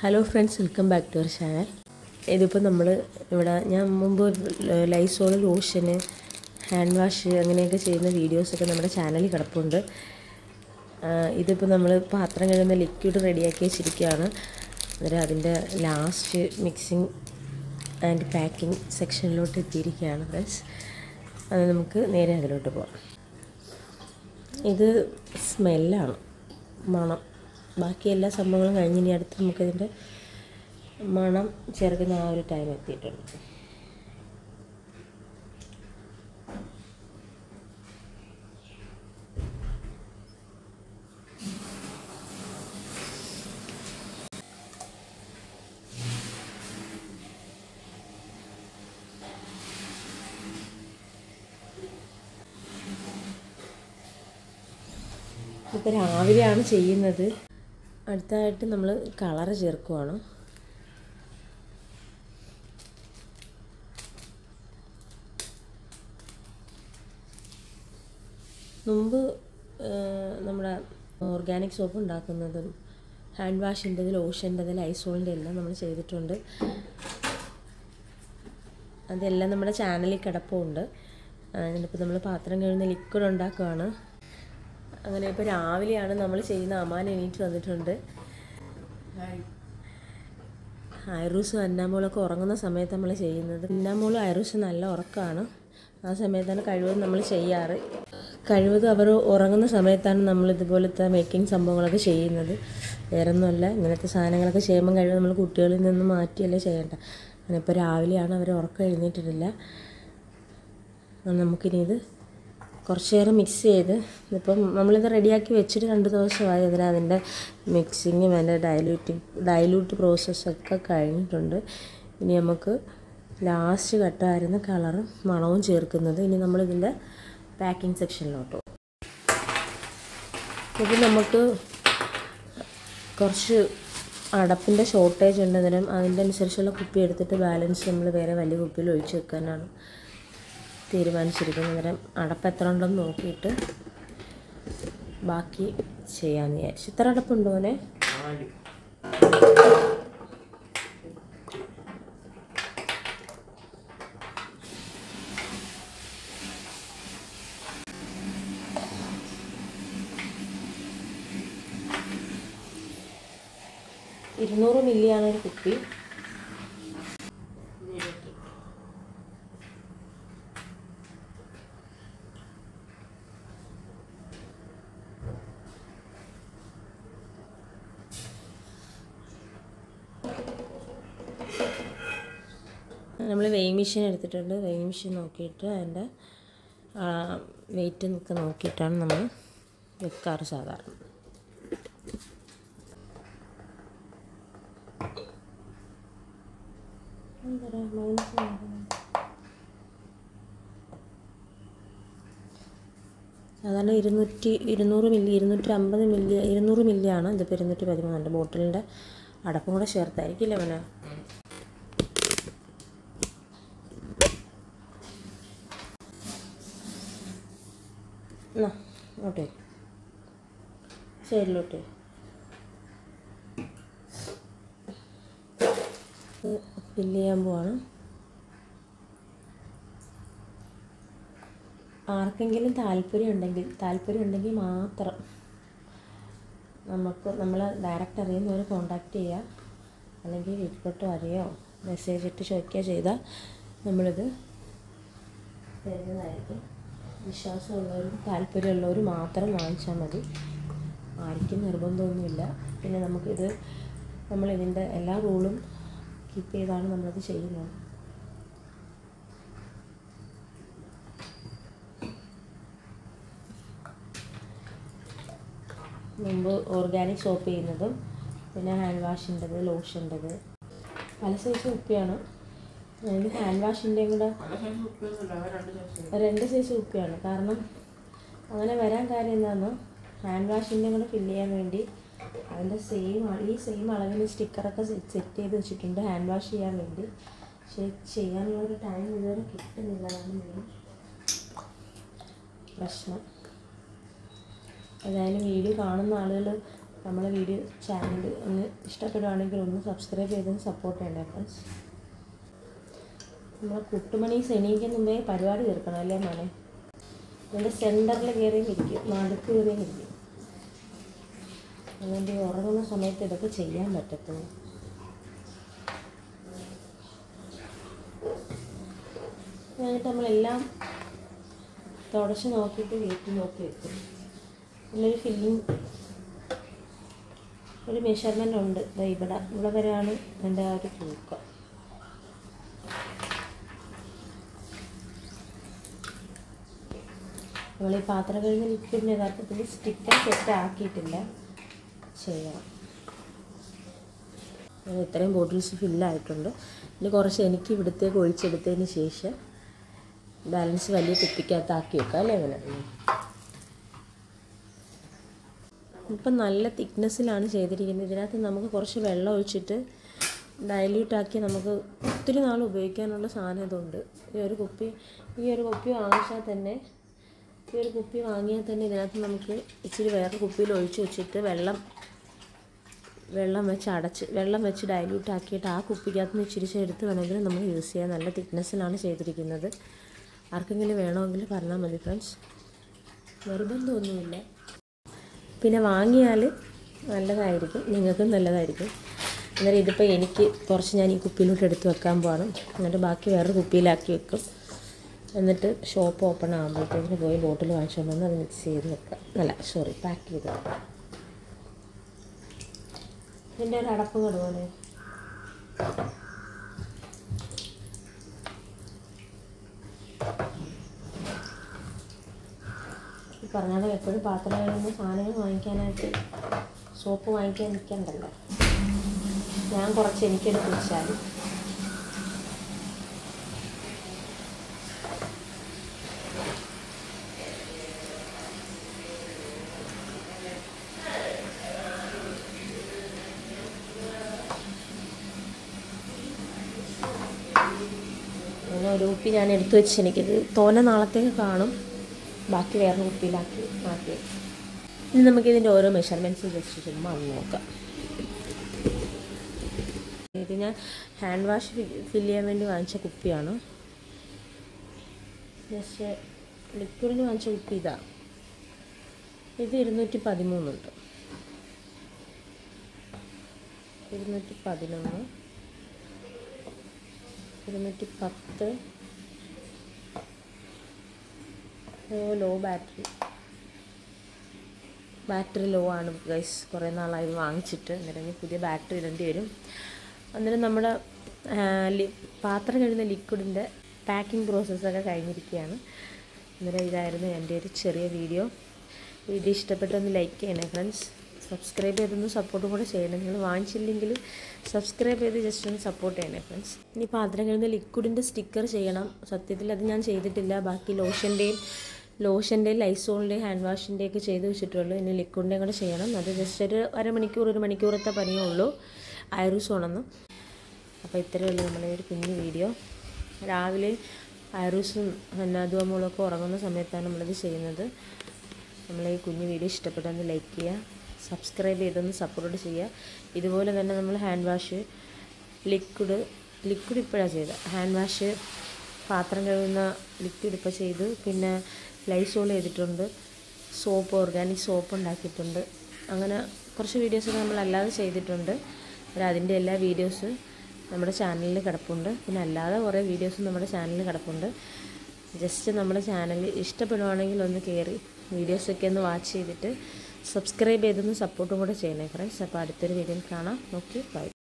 Hello friends, welcome back to our channel. ഇതിപ്പോൾ നമ്മൾ ഇവിടെ ഞാൻ മുമ്പ് ലൈസോൾ ലോഷന്, ഹാൻഡ് വാഷ് അങ്ങനെയൊക്കെ ചെയ്യുന്ന വീഡിയോസൊക്കെ നമ്മുടെ ചാനലിൽ കിടപ്പുണ്ട്. ഇതിപ്പോൾ നമ്മൾ പാത്രം കഴുകുന്ന ലിക്വിഡ് റെഡിയാക്കി വെച്ചിരിക്കുകയാണ്. അന്നേരം അതിൻ്റെ ലാസ്റ്റ് മിക്സിങ് ആൻഡ് പാക്കിംഗ് സെക്ഷനിലോട്ട് എത്തിയിരിക്കുകയാണ് ഫ്രണ്ട്സ്. അത് നമുക്ക് നേരെ അതിലോട്ട് പോകാം. ഇത് സ്മെല്ലാണ്, മണം. ബാക്കി എല്ലാ സംഭവങ്ങളും കഴിഞ്ഞ് ഇനി അടുത്ത് നമുക്കിതിൻ്റെ മണം ചേർക്കുന്ന ആ ഒരു ടൈം എത്തിയിട്ടുണ്ട്. ഇപ്പോൾ രാവിലെയാണ് ചെയ്യുന്നത്. അടുത്തതായിട്ട് നമ്മൾ കളറ് ചേർക്കുവാണ്. മുമ്പ് നമ്മുടെ ഓർഗാനിക് സോപ്പ് ഉണ്ടാക്കുന്നതും ഹാൻഡ് വാഷിൻ്റെത്, ലോഷൻ്റെത്, ലൈസോളിൻ്റെ എല്ലാം നമ്മൾ ചെയ്തിട്ടുണ്ട്. അതെല്ലാം നമ്മുടെ ചാനലിൽ കിടപ്പുണ്ട്. അതിനിപ്പോൾ നമ്മൾ പാത്രം കഴുകുന്ന ലിക്വിഡ് ഉണ്ടാക്കുകയാണ്. അങ്ങനെ ഇപ്പോൾ രാവിലെയാണ് നമ്മൾ ചെയ്യുന്ന. അമാൻ എണീറ്റ് വന്നിട്ടുണ്ട്. ഐറൂസും അന്നാമോളൊക്കെ ഉറങ്ങുന്ന സമയത്ത് നമ്മൾ ചെയ്യുന്നത്. അന്നാമോളും ഐറൂസും നല്ല ഉറക്കമാണ്. ആ സമയത്താണ് കഴിവതും നമ്മൾ ചെയ്യാറ്. കഴിവതും അവർ ഉറങ്ങുന്ന സമയത്താണ് നമ്മൾ ഇതുപോലത്തെ മേക്കിംഗ് സംഭവങ്ങളൊക്കെ ചെയ്യുന്നത്. വേറൊന്നുമല്ല, ഇങ്ങനത്തെ സാധനങ്ങളൊക്കെ ചെയ്യുമ്പം കഴിവതും നമ്മൾ കുട്ടികളിൽ നിന്ന് മാറ്റിയല്ലേ ചെയ്യേണ്ട. അങ്ങനെ ഇപ്പോൾ രാവിലെയാണ്, അവർ ഉറക്കം എഴുന്നേറ്റിട്ടില്ല. നമുക്കിനി ഇത് കുറച്ച് നേരം മിക്സ് ചെയ്ത്, ഇപ്പം നമ്മളിത് റെഡിയാക്കി വെച്ചിട്ട് 2 ദിവസമായി. അതിൻ്റെ മിക്സിങ്ങും അതിൻ്റെ ഡൈലൂട്ട് പ്രോസസ്സൊക്കെ കഴിഞ്ഞിട്ടുണ്ട്. ഇനി നമുക്ക് ലാസ്റ്റ് ഘട്ടമായിരുന്നു കളറും മണവും ചേർക്കുന്നത്. ഇനി നമ്മളിതിൻ്റെ പാക്കിംഗ് സെക്ഷനിലോട്ട്. ഇത് നമുക്ക് കുറച്ച് അടപ്പിൻ്റെ ഷോർട്ടേജ് ഉണ്ട്. അന്നേരം അതിൻ്റെ അനുസരിച്ചുള്ള കുപ്പി എടുത്തിട്ട് ബാലൻസ് നമ്മൾ വേറെ വലിയ കുപ്പിയിൽ ഒഴിച്ച് വെക്കാനാണ് തീരുമാനിച്ചിരിക്കുന്നത്. അന്നേരം അടപ്പ് എത്ര ഉണ്ടെന്ന് നോക്കിയിട്ട് ബാക്കി ചെയ്യാമെന്ന് വിചാരിച്ചു. ഇത്ര അടപ്പുണ്ടോ മോനെ? 200 മില്ലിയാണ് ഒരു കുപ്പി. നമ്മൾ വെയിങ് മെഷീൻ എടുത്തിട്ടുണ്ട്. വെയിങ് മെഷീൻ നോക്കിയിട്ട് അതിൻ്റെ വെയിറ്റ് ഒക്കെ നോക്കിയിട്ടാണ് നമ്മൾ വെക്കാറ് സാധാരണ. സാധാരണ 200 മില്ലി, 250 മില്ലി, 200 മില്ലിയാണ്. ഇതിപ്പോൾ 213 ബോട്ടിലിൻ്റെ അടപ്പും കൂടെ ചേർത്തായിരിക്കില്ല മോനെ. ഓട്ടെ സൈഡിലോട്ട് ഫില്ല് ചെയ്യാൻ പോവാണ്. ആർക്കെങ്കിലും താല്പര്യം ഉണ്ടെങ്കിൽ മാത്രം നമ്മൾ ഡയറക്റ്റ് അറിയുന്നവർ കോണ്ടാക്റ്റ് ചെയ്യുക. അല്ലെങ്കിൽ വീട്ടിലോട്ട് വരികയോ മെസ്സേജ് ഇട്ട് ചോദിക്കുകയോ ചെയ്താൽ നമ്മളിത് തരുന്നതായിരിക്കും. വിശ്വാസമുള്ളവരും താല്പര്യമുള്ളവരും മാത്രം വാങ്ങിച്ചാൽ മതി. ആർക്കും നിർബന്ധമൊന്നുമില്ല. പിന്നെ നമ്മളിതിൻ്റെ എല്ലാ റൂളും കീപ്പ് ചെയ്താണ് നമ്മളത് ചെയ്യുന്നത്. മുമ്പ് ഓർഗാനിക് സോപ്പ് ചെയ്യുന്നതും പിന്നെ ഹാൻഡ് വാഷിൻ്റെത്, ലോഷൻ്റെത്, പല സൈസ് കുപ്പിയാണ്. അതിന് ഹാൻഡ് വാഷിൻ്റെയും കൂടെ 2 സൈസ് കുപ്പിയാണ്. കാരണം അങ്ങനെ വരാൻ കാര്യം എന്താണെന്ന്, ഹാൻഡ് വാഷിൻ്റെയും കൂടെ ഫില്ല് ചെയ്യാൻ വേണ്ടി അതിൻ്റെ ഈ സെയിം അളവിന് സ്റ്റിക്കറൊക്കെ സെറ്റ് ചെയ്ത് വെച്ചിട്ടുണ്ട് ഹാൻഡ് വാഷ് ചെയ്യാൻ വേണ്ടി. പക്ഷേ ചെയ്യാനുള്ളൊരു ടൈം ഇതുവരെ കിട്ടുന്നില്ലതാണ് മെയിൻ പ്രശ്നം. ഏതായാലും വീഡിയോ കാണുന്ന ആളുകൾ നമ്മളെ വീഡിയോ ചാനൽ ഒന്ന് ഇഷ്ടപ്പെടുകയാണെങ്കിൽ ഒന്ന് സബ്സ്ക്രൈബ് ചെയ്തൊന്ന് സപ്പോർട്ട് ചെയ്യണേ ഫ്രണ്ട്സ്. നമ്മൾ കുട്ടുമണീസ് എണീക്കുന്ന മുമ്പേ പരിപാടി തീർക്കണം അല്ലേ മോനെ? അതിൻ്റെ സെൻറ്ററിൽ കയറിയും ഇരിക്കും, നടുക്ക് കയറിയും ഇരിക്കും. അതുകൊണ്ട് ഉറങ്ങുന്ന സമയത്ത് ഇതൊക്കെ ചെയ്യാൻ പറ്റത്തുള്ളൂ. എന്നിട്ട് നമ്മളെല്ലാം തുടച്ച് നോക്കിയിട്ട് വീട്ടിൽ നോക്കി വെക്കും. ഇതിലൊരു ഫില്ലിങ്, ഒരു മെഷർമെൻ്റ് ഉണ്ട്. ഇവിടെ വരെയാണ് എൻ്റെ ആ ഒരു തൂക്കം. നമ്മൾ ഈ പാത്രം കഴുകുന്ന ലിക്വിഡിന് യഥാർത്ഥത്തിൽ സ്റ്റിക്കർ സെറ്റ് ആക്കിയിട്ടില്ല, ചെയ്യണം. ഇത്രയും ബോട്ടിൽസ് ഫില്ലായിട്ടുണ്ട്. ഇനി കുറച്ച് എനിക്ക് ഇവിടത്തേക്ക് ഒഴിച്ചെടുത്തതിന് ശേഷം ബാലൻസ് വലിയ കുപ്പിക്കകത്താക്കി വെക്കാം അല്ലേ? അങ്ങനെ ഇപ്പം നല്ല തിക്നെസ്സിലാണ് ചെയ്തിരിക്കുന്നത്. ഇതിനകത്ത് നമുക്ക് കുറച്ച് വെള്ളം ഒഴിച്ചിട്ട് ഡൈല്യൂട്ടാക്കി നമുക്ക് ഒത്തിരി നാൾ ഉപയോഗിക്കാനുള്ള സാധനം ഇതുണ്ട്. ഈ ഒരു കുപ്പി വാങ്ങിച്ചാൽ തന്നെ, ഈ ഒരു കുപ്പി വാങ്ങിയാൽ തന്നെ ഇതിനകത്ത് നമുക്ക് ഇച്ചിരി വേറെ കുപ്പിയിൽ ഒഴിച്ച് വെച്ചിട്ട് വെള്ളം വെച്ച് ഡൈല്യൂട്ട് ആക്കിയിട്ട് ആ കുപ്പിക്കകത്ത് നിന്ന് ഇച്ചിരി എടുത്ത് വേണമെങ്കിൽ നമ്മൾ യൂസ് ചെയ്യാം. നല്ല തിക്നെസ്സിലാണ് ചെയ്തിരിക്കുന്നത്. ആർക്കെങ്കിലും വേണമെങ്കിൽ പറഞ്ഞാൽ മതി ഫ്രണ്ട്സ്, നിർബന്ധമൊന്നുമില്ല. പിന്നെ വാങ്ങിയാൽ നല്ലതായിരിക്കും, നിങ്ങൾക്കും നല്ലതായിരിക്കും. അന്നേരം ഇതിപ്പോൾ എനിക്ക് കുറച്ച് ഞാൻ ഈ കുപ്പിയിലോട്ട് എടുത്ത് വെക്കാൻ പോകണം. എന്നിട്ട് ബാക്കി വേറൊരു കുപ്പിയിലാക്കി വെക്കും. എന്നിട്ട് ഷോപ്പ് ഓപ്പൺ ആകുമ്പോഴത്തേക്കിന് പോയി ബോട്ടിൽ വാങ്ങിച്ചുകൊണ്ട് വന്ന് അത് മിക്സ് ചെയ്ത് വെക്കാം. പാക്ക് ചെയ്ത് വെക്കാം. ഇതിൻ്റെ ഒരു അടപ്പ് കടുവാണ്. ഈ പറഞ്ഞാൽ എപ്പോഴും പാത്രം കഴുകുന്ന സാധനങ്ങൾ വാങ്ങിക്കാനായിട്ട് സോപ്പ് വാങ്ങിക്കാൻ നിൽക്കണ്ടല്ലോ. ഞാൻ കുറച്ച് എനിക്കെടുത്ത് വെച്ചാൽ അങ്ങനെ ഒരു കുപ്പി ഞാൻ എടുത്തു വെച്ച് എനിക്കിത് തോനെ നാളത്തേക്ക് കാണും. ബാക്കി വേറെ കുപ്പിയിലാക്കി മാറ്റി. ഇനി നമുക്കിതിൻ്റെ ഓരോ മെഷർമെൻറ്റ്സ് ജസ്റ്റ് ചുമ്മാ ഒന്ന് നോക്കാം. ഇത് ഞാൻ ഹാൻഡ് വാഷ് ഫില്ല് ചെയ്യാൻ വേണ്ടി വാങ്ങിച്ച കുപ്പിയാണ്. ജസ്റ്റ് ലിക്വിഡിന് വാങ്ങിച്ച കുപ്പി ഇതാ. ഇത് 213 ഉണ്ട്. 211, 210. ലോ ബാറ്ററി ലോ ആണ് ഗൈസ്. കുറേ നാളായി വാങ്ങിച്ചിട്ട്. അന്നേരം പുതിയ ബാറ്ററി ഇടേണ്ടി വരും. അന്നേരം നമ്മുടെ പാത്രം കഴുകുന്ന ലിക്വിഡിൻ്റെ പാക്കിംഗ് പ്രോസസ്സൊക്കെ കഴിഞ്ഞിരിക്കുകയാണ്. അന്നേരം ഇതായിരുന്നു എൻ്റെ ഒരു ചെറിയ വീഡിയോ ഇഷ്ടപ്പെട്ടൊന്ന് ലൈക്ക് ചെയ്യണേ ഫ്രണ്ട്സ്. സബ്സ്ക്രൈബ് ചെയ്തൊന്ന് സപ്പോർട്ടും കൂടെ ചെയ്യണം. നിങ്ങൾ വാങ്ങിച്ചില്ലെങ്കിൽ സബ്സ്ക്രൈബ് ചെയ്ത് ജസ്റ്റ് ഒന്ന് സപ്പോർട്ട് ചെയ്യണേ ഫ്രണ്ട്സ്. ഇനി പാത്രം കഴുകുന്ന ലിക്വിഡിൻ്റെ സ്റ്റിക്കർ ചെയ്യണം. സത്യത്തിൽ അത് ഞാൻ ചെയ്തിട്ടില്ല. ബാക്കി ലോഷൻ്റെയും ലൈസോളിൻ്റെയും ഹാൻഡ് വാഷിൻ്റെയൊക്കെ ചെയ്ത് വെച്ചിട്ടുള്ളൂ. ഇനി ലിക്വിഡിൻ്റെയും കൂടെ ചെയ്യണം. അത് ജസ്റ്റ് ഒരു മണിക്കൂറത്തെ പണിയേ ഉള്ളൂ. ഐറൂസ് ഉണന്നു. അപ്പോൾ ഇത്രയേ ഉള്ളൂ നമ്മുടെ ഒരു കുഞ്ഞു വീഡിയോ. രാവിലെ ഐറൂസും ഹന്നാദുവമോളൊക്കെ ഉറങ്ങുന്ന സമയത്താണ് നമ്മളിത് ചെയ്യുന്നത്. നമ്മളെ ഈ കുഞ്ഞു വീഡിയോ ഇഷ്ടപ്പെട്ടൊന്ന് ലൈക്ക് ചെയ്യുക, സബ്സ്ക്രൈബ് ചെയ്തൊന്ന് സപ്പോർട്ട് ചെയ്യുക. ഇതുപോലെ തന്നെ നമ്മൾ ഹാൻഡ് വാഷ് ലിക്വിഡ് ഇപ്പോഴാണ് ചെയ്തത്. ഹാൻഡ് വാഷ് പാത്രം കഴുകുന്ന ലിക്വിഡ് ഇപ്പോൾ ചെയ്തു. പിന്നെ ലൈസോൾ ചെയ്തിട്ടുണ്ട്. ഓർഗാനിക് സോപ്പ് ഉണ്ടാക്കിയിട്ടുണ്ട്. അങ്ങനെ കുറച്ച് വീഡിയോസൊക്കെ നമ്മളല്ലാതെ ചെയ്തിട്ടുണ്ട്. അതിൻ്റെ എല്ലാ വീഡിയോസ് നമ്മുടെ ചാനലിൽ കിടപ്പുണ്ട്. പിന്നെ അല്ലാതെ കുറേ വീഡിയോസും നമ്മുടെ ചാനലിൽ കിടപ്പുണ്ട്. ജസ്റ്റ് നമ്മുടെ ചാനൽ ഇഷ്ടപ്പെടുവാണെങ്കിൽ ഒന്ന് കയറി വീഡിയോസൊക്കെ ഒന്ന് വാച്ച് ചെയ്തിട്ട് സബ്സ്ക്രൈബ് ചെയ്തൊന്ന് സപ്പോർട്ടും കൂടെ ചെയ്യണേ ഫ്രണ്ട്സ്. അപ്പോൾ അടുത്തൊരു വീഡിയോയിൽ കാണാം. Okay, by.